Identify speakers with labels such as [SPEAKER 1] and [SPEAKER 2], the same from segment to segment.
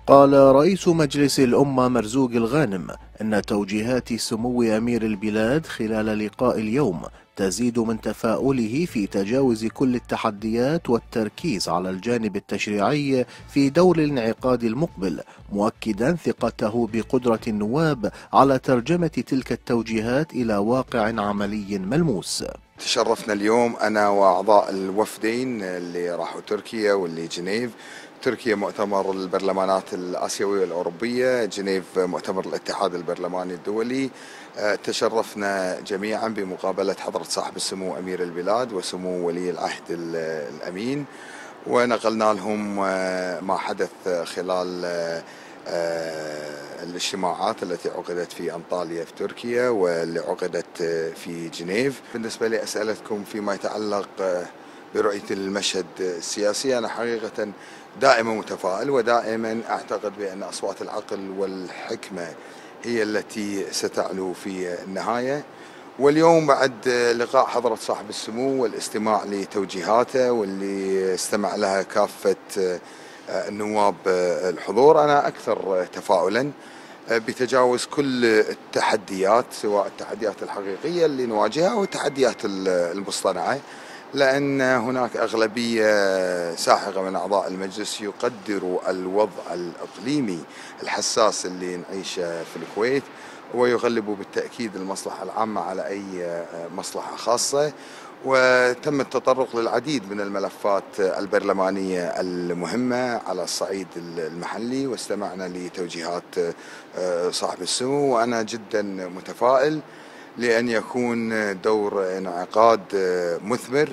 [SPEAKER 1] قال رئيس مجلس الأمة مرزوق الغانم إن توجيهات سمو أمير البلاد خلال لقاء اليوم تزيد من تفاؤله في تجاوز كل التحديات والتركيز على الجانب التشريعي في دور الانعقاد المقبل، مؤكدا ثقته بقدرة النواب على ترجمة تلك التوجيهات إلى واقع عملي ملموس.
[SPEAKER 2] تشرفنا اليوم أنا وأعضاء الوفدين اللي راحوا تركيا واللي جنيف. تركيا مؤتمر البرلمانات الآسيوية والأوروبية، جنيف مؤتمر الاتحاد البرلماني الدولي. تشرفنا جميعا بمقابلة حضرة صاحب السمو أمير البلاد وسمو ولي العهد الأمين، ونقلنا لهم ما حدث خلال الاجتماعات التي عقدت في أنطاليا في تركيا واللي عقدت في جنيف. بالنسبة لأسئلتكم فيما يتعلق برؤية المشهد السياسي، أنا حقيقة دائما متفائل ودائما أعتقد بأن أصوات العقل والحكمة هي التي ستعلو في النهاية. واليوم بعد لقاء حضرة صاحب السمو والاستماع لتوجيهاته واللي استمع لها كافة النواب الحضور، أنا أكثر تفاؤلا بتجاوز كل التحديات، سواء التحديات الحقيقية اللي نواجهها أو التحديات المصطنعة، لأن هناك أغلبية ساحقة من أعضاء المجلس يقدروا الوضع الإقليمي الحساس اللي نعيشه في الكويت، ويغلبوا بالتأكيد المصلحة العامة على أي مصلحة خاصة. وتم التطرق للعديد من الملفات البرلمانية المهمة على الصعيد المحلي، واستمعنا لتوجيهات صاحب السمو، وأنا جدا متفائل لأن يكون دور انعقاد مثمر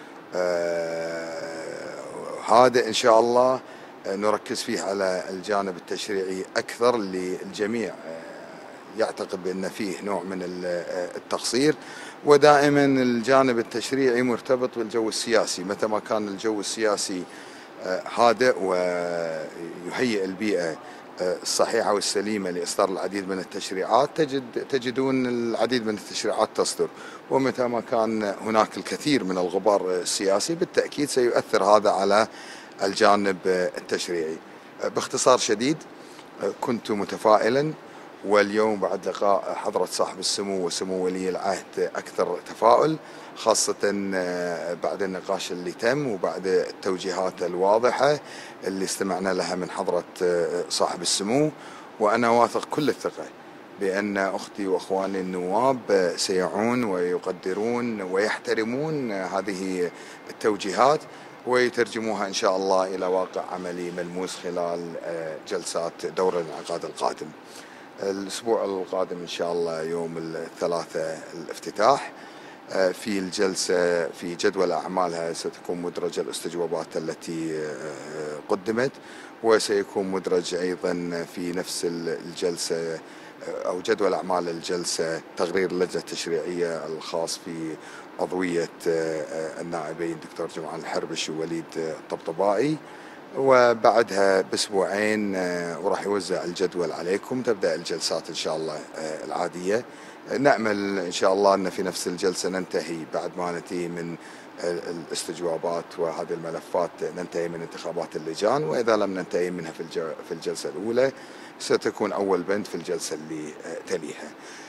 [SPEAKER 2] هادئ إن شاء الله، نركز فيه على الجانب التشريعي أكثر اللي الجميع يعتقد بأن فيه نوع من التقصير. ودائما الجانب التشريعي مرتبط بالجو السياسي، متى ما كان الجو السياسي هادئ ويهيئ البيئة الصحيحة والسليمة لإصدار العديد من التشريعات، تجدون العديد من التشريعات تصدر. ومتى ما كان هناك الكثير من الغبار السياسي بالتأكيد سيؤثر هذا على الجانب التشريعي. باختصار شديد كنت متفائلا، واليوم بعد لقاء حضرة صاحب السمو وسمو ولي العهد أكثر تفاؤل، خاصة بعد النقاش اللي تم وبعد التوجيهات الواضحة اللي استمعنا لها من حضرة صاحب السمو. وأنا واثق كل الثقة بأن أختي وأخواني النواب سيعون ويقدرون ويحترمون هذه التوجيهات ويترجموها إن شاء الله إلى واقع عملي ملموس خلال جلسات دور الانعقاد القادم. الأسبوع القادم إن شاء الله يوم الثلاثاء الافتتاح. في الجلسة في جدول أعمالها ستكون مدرجة الاستجوابات التي قدمت، وسيكون مدرج أيضا في نفس الجلسة أو جدول أعمال الجلسة تقرير اللجنة التشريعية الخاص في عضوية النائبين دكتور جمعان الحربشي ووليد الطبطبائي. وبعدها بأسبوعين وراح يوزع الجدول عليكم، تبدأ الجلسات إن شاء الله العادية. نأمل إن شاء الله أن في نفس الجلسة ننتهي بعد ما ننتهي من الاستجوابات وهذه الملفات، ننتهي من انتخابات اللجان، وإذا لم ننتهي منها في الجلسة الأولى ستكون أول بند في الجلسة اللي تليها.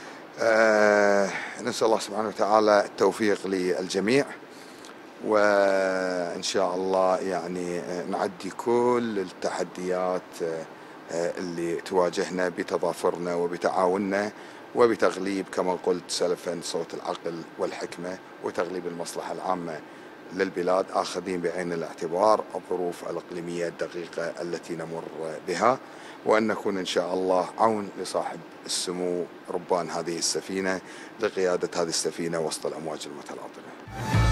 [SPEAKER 2] نسأل الله سبحانه وتعالى التوفيق للجميع، وإن شاء الله يعني نعدي كل التحديات اللي تواجهنا بتضافرنا وبتعاوننا وبتغليب كما قلت سلفا صوت العقل والحكمة وتغليب المصلحة العامة للبلاد، آخذين بعين الاعتبار الظروف الإقليمية الدقيقة التي نمر بها، وأن نكون إن شاء الله عون لصاحب السمو ربان هذه السفينة لقيادة هذه السفينة وسط الأمواج المتلاطمة.